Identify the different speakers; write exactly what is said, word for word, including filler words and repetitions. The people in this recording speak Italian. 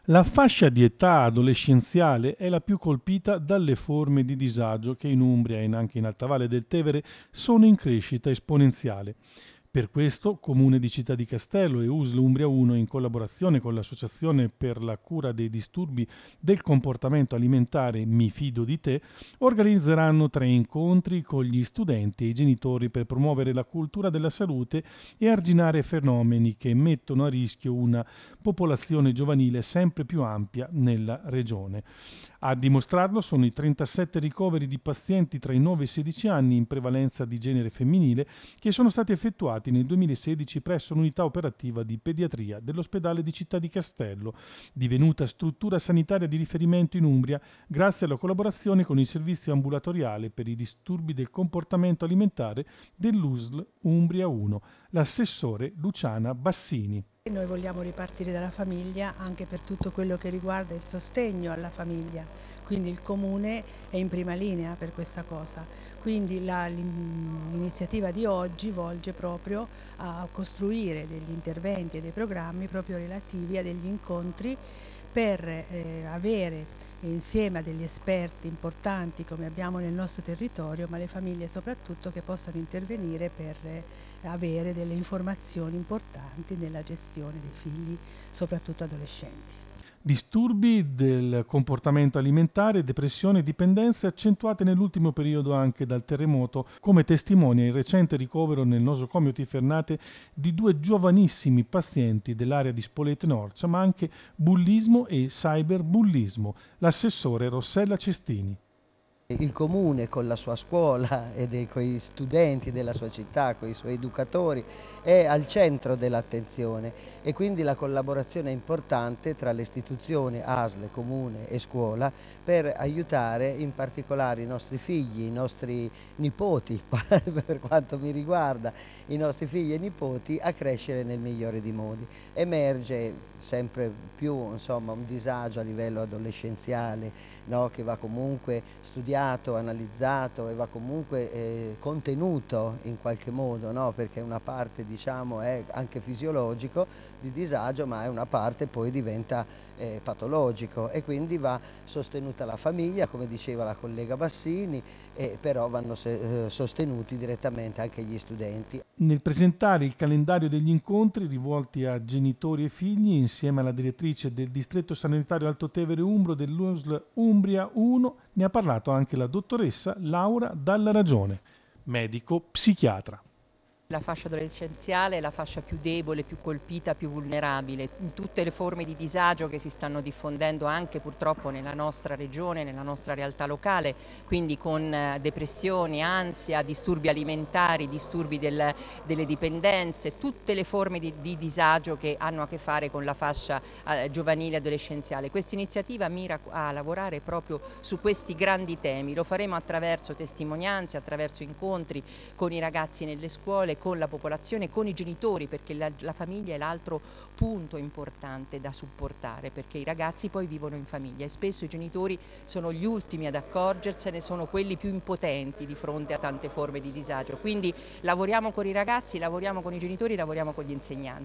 Speaker 1: La fascia di età adolescenziale è la più colpita dalle forme di disagio che in Umbria e anche in Alta Valle del Tevere sono in crescita esponenziale. Per questo, Comune di Città di Castello e U S L Umbria uno, in collaborazione con l'Associazione per la cura dei disturbi del comportamento alimentare Mi Fido di Te, organizzeranno tre incontri con gli studenti e i genitori per promuovere la cultura della salute e arginare fenomeni che mettono a rischio una popolazione giovanile sempre più ampia nella regione. A dimostrarlo sono i trentasette ricoveri di pazienti tra i nove e i sedici anni in prevalenza di genere femminile che sono stati effettuati nel duemilasedici presso l'unità operativa di pediatria dell'ospedale di Città di Castello, divenuta struttura sanitaria di riferimento in Umbria grazie alla collaborazione con il servizio ambulatoriale per i disturbi del comportamento alimentare dell'U S L Umbria uno, l'assessore Luciana Bassini.
Speaker 2: Noi vogliamo ripartire dalla famiglia anche per tutto quello che riguarda il sostegno alla famiglia, quindi il Comune è in prima linea per questa cosa. Quindi l'iniziativa di oggi volge proprio a costruire degli interventi e dei programmi proprio relativi a degli incontri per eh, avere insieme a degli esperti importanti come abbiamo nel nostro territorio, ma le famiglie soprattutto, che possano intervenire per eh, avere delle informazioni importanti nella gestione dei figli, soprattutto adolescenti.
Speaker 1: Disturbi del comportamento alimentare, depressione e dipendenze accentuate nell'ultimo periodo anche dal terremoto, come testimonia il recente ricovero nel nosocomio Tifernate di due giovanissimi pazienti dell'area di Spoleto Norcia, ma anche bullismo e cyberbullismo. L'assessore Rossella Cestini.
Speaker 3: Il Comune con la sua scuola e con gli studenti della sua città, con i suoi educatori, è al centro dell'attenzione e quindi la collaborazione è importante tra le istituzioni A S L, Comune e scuola per aiutare in particolare i nostri figli, i nostri nipoti, per quanto mi riguarda, i nostri figli e nipoti a crescere nel migliore dei modi. Emerge sempre più, insomma, un disagio a livello adolescenziale, no? Che va comunque studiato, analizzato e va comunque eh, contenuto in qualche modo, no? Perché una parte, diciamo, è anche fisiologico di disagio, ma è una parte poi diventa eh, patologico e quindi va sostenuta la famiglia, come diceva la collega Bassini, e però vanno se, eh, sostenuti direttamente anche gli studenti.
Speaker 1: Nel presentare il calendario degli incontri rivolti a genitori e figli, insieme alla direttrice del distretto sanitario Alto Tevere Umbro dell'U S L Umbria uno, ne ha parlato anche la dottoressa Laura Dalla Ragione, medico psichiatra.
Speaker 4: La fascia adolescenziale è la fascia più debole, più colpita, più vulnerabile, in tutte le forme di disagio che si stanno diffondendo anche purtroppo nella nostra regione, nella nostra realtà locale, quindi con depressioni, ansia, disturbi alimentari, disturbi del, delle dipendenze, tutte le forme di, di disagio che hanno a che fare con la fascia eh, giovanile adolescenziale. Questa iniziativa mira a lavorare proprio su questi grandi temi, lo faremo attraverso testimonianze, attraverso incontri con i ragazzi nelle scuole, con la popolazione, con i genitori, perché la, la famiglia è l'altro punto importante da supportare, perché i ragazzi poi vivono in famiglia e spesso i genitori sono gli ultimi ad accorgersene, sono quelli più impotenti di fronte a tante forme di disagio. Quindi lavoriamo con i ragazzi, lavoriamo con i genitori, lavoriamo con gli insegnanti.